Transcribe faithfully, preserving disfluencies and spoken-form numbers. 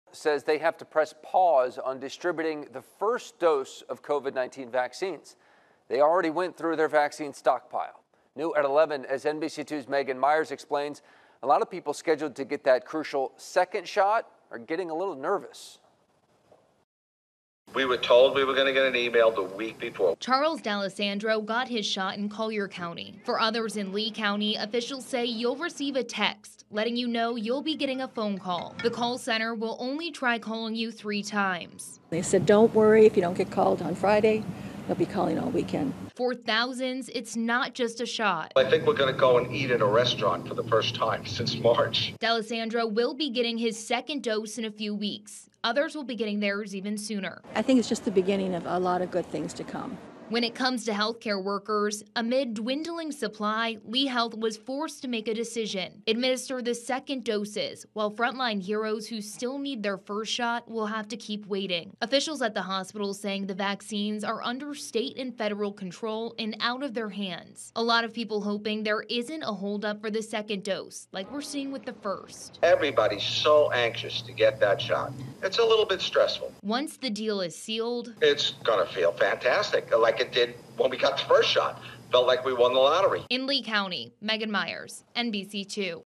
says they have to press pause on distributing the first dose of COVID nineteen vaccines. They already went through their vaccine stockpile. New at eleven, as N B C two's Megan Myers explains, a lot of people scheduled to get that crucial second shot are getting a little nervous. We were told we were going to get an email the week before. Charles D'Alessandro got his shot in Collier County. For others in Lee County, officials say you'll receive a text letting you know you'll be getting a phone call. The call center will only try calling you three times. They said, don't worry if you don't get called on Friday. They'll be calling all weekend. For thousands, it's not just a shot. I think we're going to go and eat in a restaurant for the first time since March. D'Alessandro will be getting his second dose in a few weeks. Others will be getting theirs even sooner. I think it's just the beginning of a lot of good things to come. When it comes to healthcare workers, amid dwindling supply, Lee Health was forced to make a decision. Administer the second doses, while frontline heroes who still need their first shot will have to keep waiting. Officials at the hospital saying the vaccines are under state and federal control and out of their hands. A lot of people hoping there isn't a holdup for the second dose, like we're seeing with the first. Everybody's so anxious to get that shot. It's a little bit stressful. Once the deal is sealed, it's going to feel fantastic, like it did when we got the first shot. Felt like we won the lottery. In Lee County, Megan Myers, N B C two.